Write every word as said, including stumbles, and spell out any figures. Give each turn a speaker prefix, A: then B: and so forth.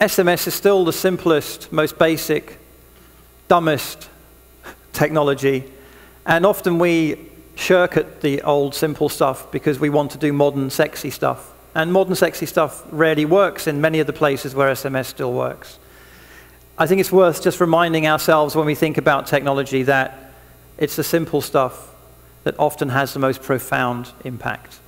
A: S M S is still the simplest, most basic, dumbest technology, and often we shirk at the old simple stuff because we want to do modern sexy stuff. And modern sexy stuff rarely works in many of the places where S M S still works. I think it's worth just reminding ourselves when we think about technology that it's the simple stuff that often has the most profound impact.